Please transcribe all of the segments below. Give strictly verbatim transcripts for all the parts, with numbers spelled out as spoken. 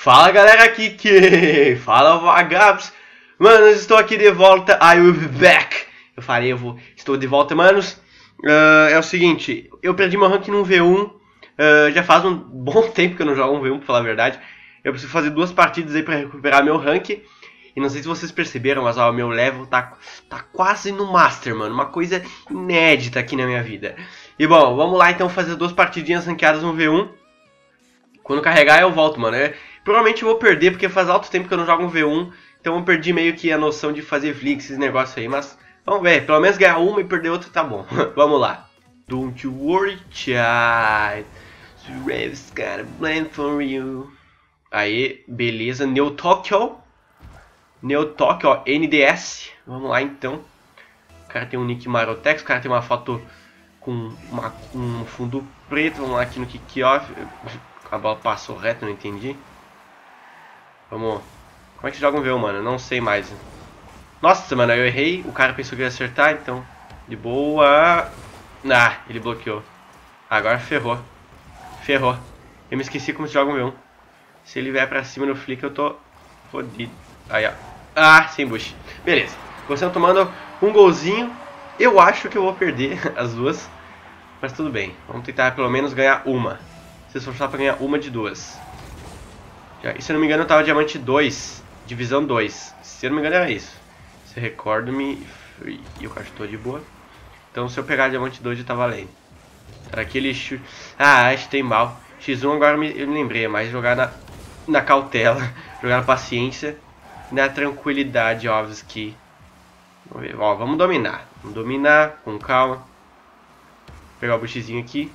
Fala galera, aqui que fala vagabos. Manos, estou aqui de volta. I will be back. Eu falei, eu vou, estou de volta, manos. uh, É o seguinte, eu perdi meu rank no V um. uh, Já faz um bom tempo que eu não jogo um V um, pra falar a verdade. Eu preciso fazer duas partidas aí pra recuperar meu rank. E não sei se vocês perceberam, mas ó, o meu level tá, tá quase no Master, mano. Uma coisa inédita aqui na minha vida. E bom, vamos lá então fazer duas partidinhas ranqueadas no V um. Quando carregar eu volto, mano. Eu, provavelmente eu vou perder, porque faz alto tempo que eu não jogo um V um. Então eu perdi meio que a noção de fazer flick, esses negócios aí. Mas vamos ver, pelo menos ganhar uma e perder outra tá bom. Vamos lá. Don't you worry, child. Survivors got a plan for you. Aí, beleza. Neo Tokyo. Neo Tokyo, ó, N D S. Vamos lá então. O cara tem um nick Marotex. O cara tem uma foto com uma, um fundo preto. Vamos lá aqui no Kick-Off. A bola passou reto, não entendi. Vamos. Como é que joga um V um, mano? Eu não sei mais. Nossa, mano, eu errei. O cara pensou que ia acertar, então. De boa. Ah, ele bloqueou. Agora ferrou. Ferrou. Eu me esqueci como se joga um V um. Se ele vier pra cima no flick, eu tô fodido. Aí, ó. Ah, sem bush. Beleza. Você tomando um golzinho. Eu acho que eu vou perder as duas. Mas tudo bem. Vamos tentar pelo menos ganhar uma. Se esforçar pra ganhar uma de duas. Já, e se eu não me engano eu tava diamante dois. Divisão dois. Se eu não me engano era isso. Se recordo-me. E o cara tô de boa. Então se eu pegar diamante dois já tá valendo. Era aquele chute. Ah, acho que tem mal. X um agora eu me, eu me lembrei. É mais jogar na, na cautela. Jogar na paciência. Na tranquilidade, óbvio que. Vamos ver. Ó, vamos dominar. Vamos dominar com calma. Vou pegar o bushzinho aqui.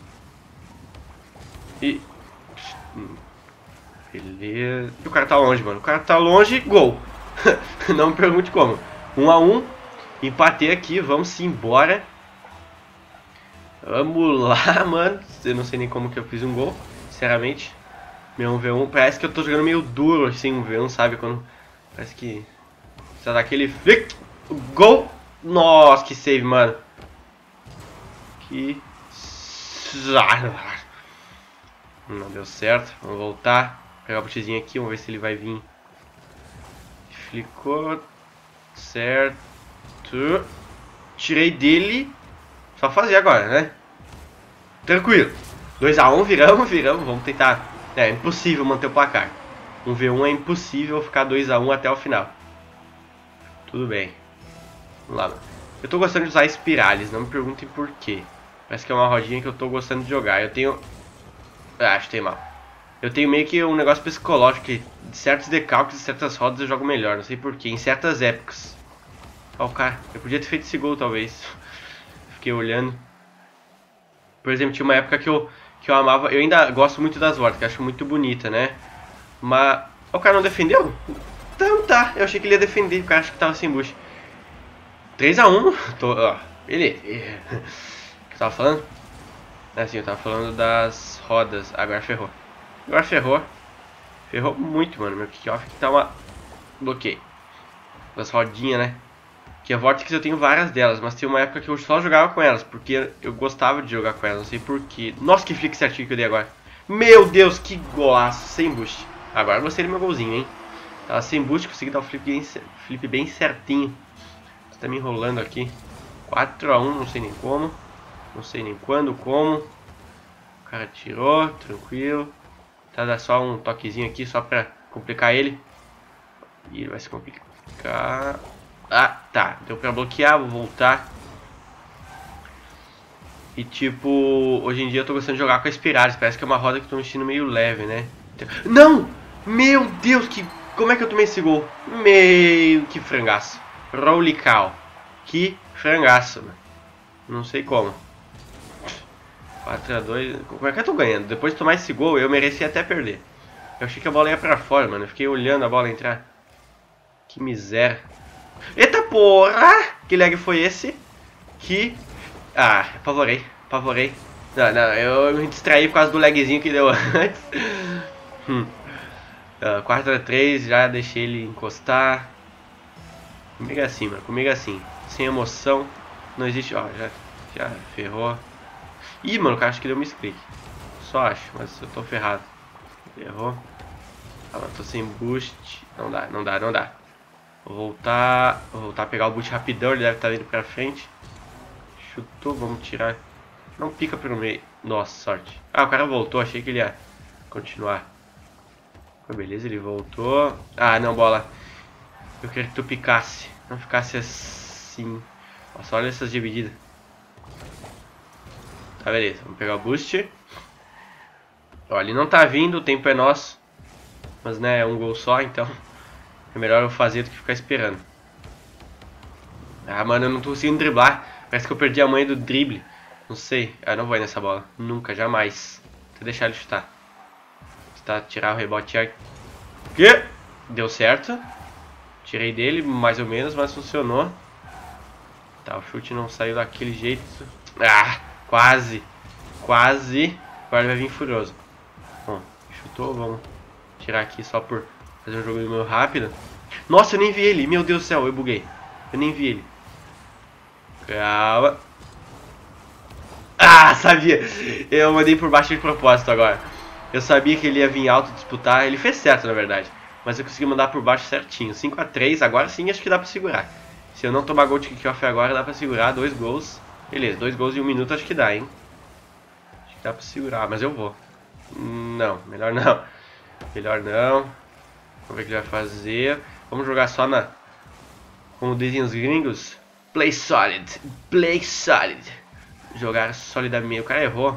E. Beleza. E o cara tá longe, mano. O cara tá longe. Gol. Não me pergunte como. Um a um. Empatei aqui. Vamos embora. Vamos lá, mano. Eu não sei nem como que eu fiz um gol. Sinceramente. Meu um V um. Parece que eu tô jogando meio duro assim um V um, sabe? Quando. Parece que. Só daquele flick. Gol. Nossa, que save, mano. Que. Não deu certo. Vamos voltar. Pegar o botezinho aqui. Vamos ver se ele vai vir. Flicou. Certo. Tirei dele. Só fazer agora, né? Tranquilo. dois a um, viramos, viramos. Vamos tentar. É impossível manter o placar. Um V um é impossível ficar dois a um até o final. Tudo bem. Vamos lá, mano. Eu tô gostando de usar espirales. Não me perguntem por quê. Parece que é uma rodinha que eu tô gostando de jogar. Eu tenho... Ah, acho que tem mal. Eu tenho meio que um negócio psicológico que de certos decalques e certas rodas eu jogo melhor. Não sei porquê. Em certas épocas. Ó, o cara. Eu podia ter feito esse gol, talvez. Fiquei olhando. Por exemplo, tinha uma época que eu, que eu amava... Eu ainda gosto muito das rodas, que eu acho muito bonita, né? Mas... O cara não defendeu? Então tá. Eu achei que ele ia defender. O cara acho que tava sem bush. três a um. Tô... Ó. Beleza. O que eu tava falando? Assim, eu tava falando das rodas. Agora ferrou. Agora ferrou. Ferrou muito, mano. Meu kick-off aqui tá uma... Bloqueio. Das rodinhas, né? Que a Vortex eu tenho várias delas. Mas tem uma época que eu só jogava com elas. Porque eu gostava de jogar com elas. Não sei porquê. Nossa, que flick certinho que eu dei agora. Meu Deus, que golaço. Sem boost. Agora eu gostei do meu golzinho, hein? Tava sem boost. Consegui dar o flip bem, flip bem certinho. Você tá me enrolando aqui. quatro a um, não sei nem como. Não sei nem quando, como. O cara tirou, tranquilo. Tá, dá só um toquezinho aqui, só pra complicar ele. E ele vai se complicar. Ah, tá. Deu pra bloquear, vou voltar. E tipo, hoje em dia eu tô gostando de jogar com a espirales. Parece que é uma roda que eu tô mexendo meio leve, né? Não! Meu Deus, que... como é que eu tomei esse gol? Meio que frangaço. Holy cow. Que frangaço, mano. Não sei como. quatro a dois. Como é que eu tô ganhando? Depois de tomar esse gol, eu mereci até perder. Eu achei que a bola ia pra fora, mano. Eu fiquei olhando a bola entrar. Que miséria. Eita porra! Que lag foi esse? Que... Ah, apavorei. Apavorei. Não, não. Eu me distraí por causa do lagzinho que deu antes. hum. uh, quatro a três. Já deixei ele encostar. Comigo é assim, mano. Comigo é assim. Sem emoção. Não existe... Ó, já, já ferrou. Ih, mano, o cara acho que deu um misclick. Só acho, mas eu tô ferrado. Errou. Ah, mas tô sem boost. Não dá, não dá, não dá. Vou voltar. Vou voltar a pegar o boost rapidão. Ele deve estar indo pra frente. Chutou, vamos tirar. Não pica pelo meio. Nossa, sorte. Ah, o cara voltou. Achei que ele ia continuar. Beleza, ele voltou. Ah, não, bola. Eu queria que tu picasse. Não ficasse assim. Nossa, olha essas divididas. Tá, beleza. Vamos pegar o boost. Ó, ele não tá vindo. O tempo é nosso. Mas, né, é um gol só, então é melhor eu fazer do que ficar esperando. Ah, mano, eu não tô conseguindo driblar. Parece que eu perdi a manha do drible. Não sei. Ah, não vou ir nessa bola. Nunca, jamais. Vou deixar ele chutar. Tentar tirar o rebote aqui. Deu certo. Tirei dele, mais ou menos, mas funcionou. Tá, o chute não saiu daquele jeito. Ah, quase. Quase. Agora ele vai vir furioso. Bom, chutou, vamos tirar aqui só por fazer um jogo meio rápido. Nossa, eu nem vi ele. Meu Deus do céu, eu buguei. Eu nem vi ele. Calma. Ah, sabia. Eu mandei por baixo de propósito agora. Eu sabia que ele ia vir alto disputar. Ele fez certo, na verdade. Mas eu consegui mandar por baixo certinho. cinco a três, agora sim acho que dá pra segurar. Se eu não tomar gol de kickoff agora, dá pra segurar. Dois gols. Beleza, dois gols em um minuto acho que dá, hein. Acho que dá pra segurar, mas eu vou. Não, melhor não. Melhor não. Vamos ver o que ele vai fazer. Vamos jogar só na... Como dizem os gringos. Play solid. Play solid. Jogar solidamente. O cara errou.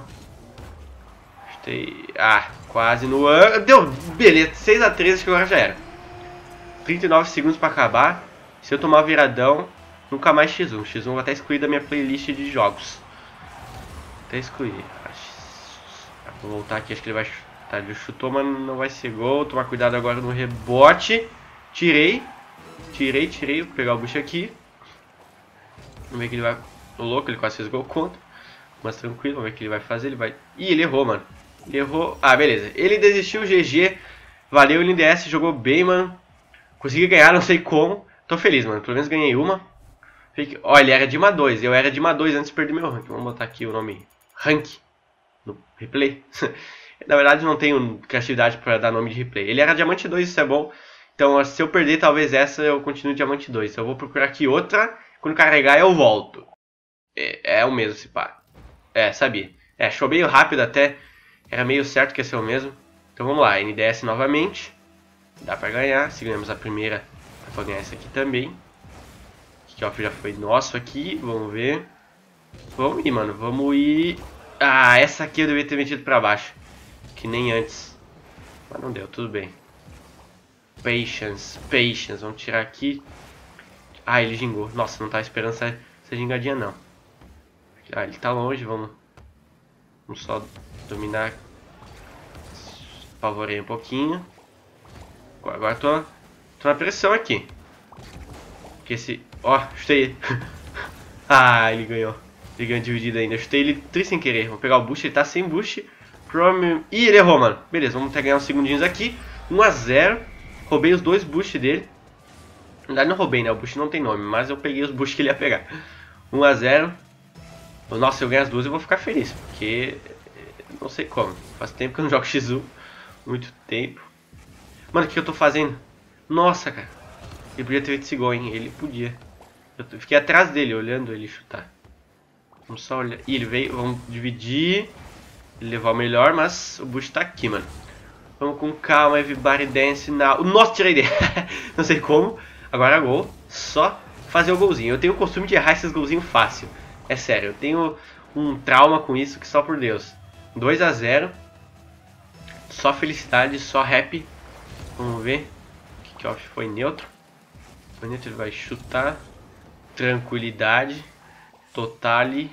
Chutei. Ah, quase no ano. Deu. Beleza. seis a três, acho que agora já era. trinta e nove segundos pra acabar. Se eu tomar viradão, nunca mais X um. X um vou até excluir da minha playlist de jogos. Até excluir. Vou voltar aqui, acho que ele vai chutar. Ele chutou, mas não vai ser gol. Tomar cuidado agora no rebote. Tirei. Tirei, tirei. Vou pegar o bucho aqui. Vamos ver que ele vai... O louco, ele quase fez gol contra. Mas tranquilo, vamos ver o que ele vai fazer. Ele vai... Ih, ele errou, mano. Ele errou. Ah, beleza. Ele desistiu, G G. Valeu, L D S. Jogou bem, mano. Consegui ganhar, não sei como. Tô feliz, mano. Pelo menos ganhei uma. Ó, ele era Dima dois. Eu era Dima dois antes de perder meu rank. Vamos botar aqui o nome rank no replay. Na verdade, não tenho criatividade pra dar nome de replay. Ele era Diamante dois, isso é bom. Então, se eu perder talvez essa, eu continue Diamante dois. Então, eu vou procurar aqui outra. Quando carregar, eu volto. É, é o mesmo, se pá. É, sabia. É, achou meio rápido até. Era meio certo que ia ser o mesmo. Então, vamos lá. N D S novamente. Dá pra ganhar. Se ganhamos a primeira, dá pra ganhar essa aqui também. Kickoff já foi nosso aqui. Vamos ver. Vamos ir, mano. Vamos ir. Ah, essa aqui eu devia ter metido pra baixo. Que nem antes. Mas não deu, tudo bem. Patience, patience. Vamos tirar aqui. Ah, ele gingou. Nossa, não tava esperando essa, essa gingadinha, não. Ah, ele tá longe, vamos... Vamos só dominar. Apavorei um pouquinho. Agora tô, tô na pressão aqui. Porque esse... Ó, oh, chutei ele. Ah, ele ganhou. Ele ganhou dividido ainda. Eu chutei ele tri sem querer. Vou pegar o boost, ele tá sem boost. Prom... Ih, ele errou, mano. Beleza, vamos até ganhar uns segundinhos aqui. um a zero. Roubei os dois boosts dele. Na verdade não roubei, né? O boost não tem nome, mas eu peguei os boosts que ele ia pegar. um a zero. Nossa, se eu ganhar as duas eu vou ficar feliz, porque... Não sei como. Faz tempo que eu não jogo X um. Muito tempo. Mano, o que eu tô fazendo? Nossa, cara. Ele podia ter feito esse gol, hein? Ele podia. Eu fiquei atrás dele, olhando ele chutar. Vamos só olhar. Ih, ele veio. Vamos dividir. Ele levou o melhor, mas o boost tá aqui, mano. Vamos com calma, everybody dance now. Nossa, tirei dele. Não sei como. Agora gol. Só fazer o golzinho. Eu tenho o costume de errar esses golzinhos fácil. É sério, eu tenho um trauma com isso que só por Deus. dois a zero. Só felicidade, só happy. Vamos ver. O kickoff foi neutro. Foi neutro, ele vai chutar. Tranquilidade. Totale.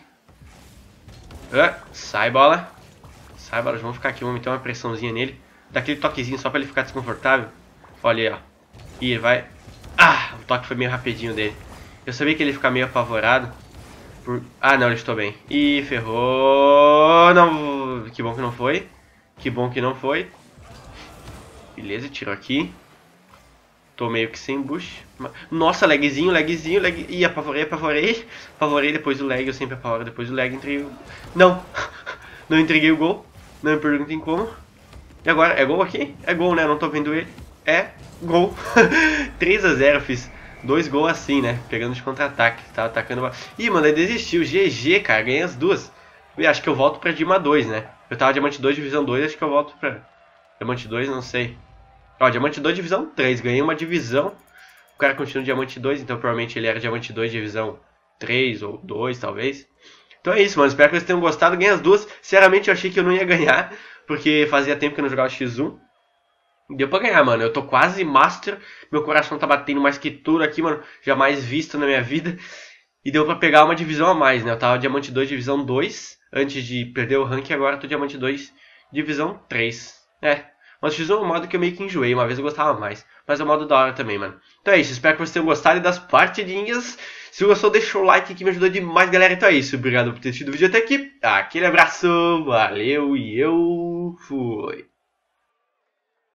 Ah, sai bola. Sai bola, vamos ficar aqui, vamos meter uma pressãozinha nele. Dá aquele toquezinho só pra ele ficar desconfortável. Olha aí, ó. E ele vai... Ah, o toque foi meio rapidinho dele. Eu sabia que ele ia ficar meio apavorado. Por... Ah, não, ele estou bem. Ih, ferrou. Não, que bom que não foi. Que bom que não foi. Beleza, tirou aqui. Tô meio que sem bush. Nossa, lagzinho, lagzinho, lag... Ih, apavorei, apavorei. Apavorei depois do lag, eu sempre apavoro depois do lag. Entreguei o... Não, não entreguei o gol. Não me perguntem como. E agora, é gol aqui? É gol, né? Não tô vendo ele. É gol. três a zero, fiz dois gols assim, né? Pegando de contra-ataque. Tava atacando... Ih, mano, ele desistiu. G G, cara. Ganhei as duas. E acho que eu volto pra Dima dois, né? Eu tava Diamante dois, Divisão dois. Acho que eu volto pra Diamante dois, não sei. Ó, Diamante dois, Divisão três. Ganhei uma divisão. O cara continua Diamante dois, então provavelmente ele era Diamante dois, Divisão três ou dois, talvez. Então é isso, mano. Espero que vocês tenham gostado. Ganhei as duas. Sinceramente, eu achei que eu não ia ganhar, porque fazia tempo que eu não jogava X um. Deu pra ganhar, mano. Eu tô quase Master. Meu coração tá batendo mais que tudo aqui, mano. Jamais visto na minha vida. E deu pra pegar uma divisão a mais, né? Eu tava Diamante dois, Divisão dois, antes de perder o rank. Agora eu tô Diamante dois, Divisão três. É. Mas X um é um modo que eu meio que enjoei. Uma vez eu gostava mais. Mas é um modo da hora também, mano. Então é isso. Espero que vocês tenham gostado das partidinhas. Se gostou, deixa o like que me ajudou demais, galera. Então é isso. Obrigado por ter assistido o vídeo até aqui. Aquele abraço. Valeu e eu fui.